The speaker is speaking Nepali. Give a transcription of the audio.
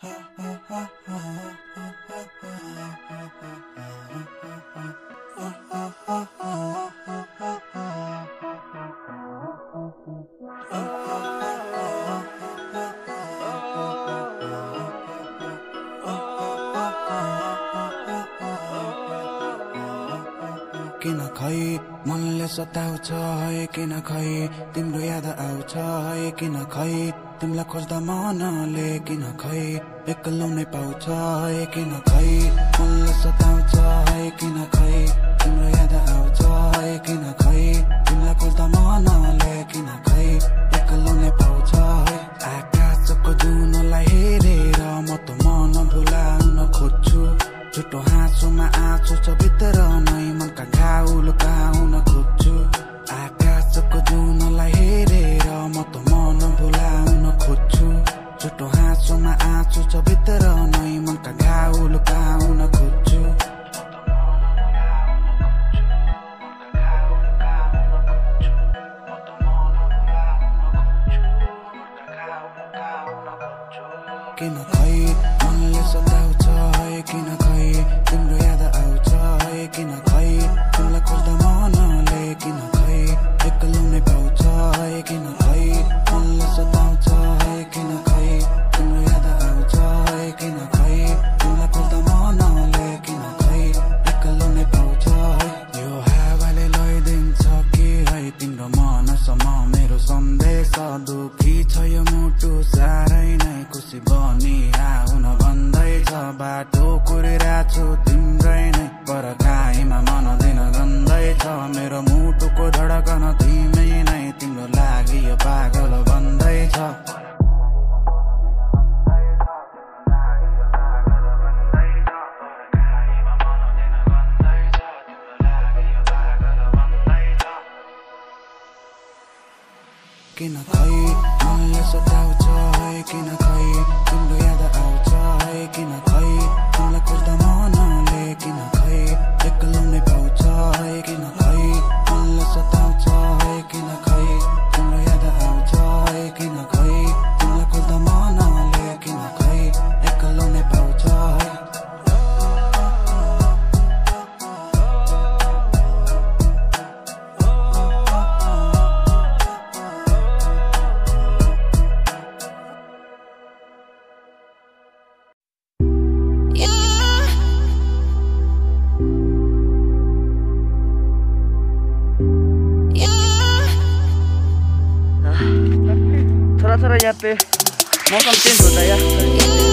किन खै मनले सताउँछ है किन खै तिम्रो याद आउँछ है किन खै तिमीलाई खोज्दा मनले किन खै एक्लो नै पाउँछ है किन खै मनले सताउँछ है किन खै तिम्रो याद आउँछ है किन खै तिमीलाई खोज्दा मनले किन खै एक्लो नै पाउँछ है आकाशको जुनलाई हेरेर म त मन भुलाउन खोज्छु झुटो हाँसोमा आँसु छ भित्र नै मनका घाउ लुकाउन खोज्छु आकाशको जुनलाई हेरेर म त मन भुलाउन खोज्छु झुटो हाँसोमा आँसु छ भित्र नै मनका घाउ लुकाउन खोज्छु किन खै मनले सताउँछ है किन खै तिम्रो याद आउँछ है किन खै तिमीलाई खोज्दा मनले किन खै एक्लो नै पाउँछ है किन खै मनले सताउँछ है किन खै तिम्रो याद आउँछ है किन खै तिमीलाई खोज्दा मनले किन खै एक्लो नै पाउँछ है यो हावाले लैदिन्छ कि है तिम्रो मनसम्म मेरो सन्देश दुखी छ यो मुटु साह्रै नै खुसी बनी आउन भन्दैछ बाटो कुरिरहेछु तिम्रै नै पर्खाइमा मन दिन गन्दैछ मेरो मुटुको धडकन तिमी नै तिम्रो लागि यो पागल बन्दैछ किन खै मनले सताउँछ है किन खै तिम्रो याद आउँछ है किन खै तिमीलाई खोज्दा मनले किन खै एक्लो नै पाउँछ है किन खै मनले सताउँछ है किन खै तिम्रो याद आउँछ है किन खै तिमीलाई खोज्दा मनले किन खै एक्लो नै पाउँछ है थोड़ा थोड़ा यहाँ पे मौसम चेंज होता है यार।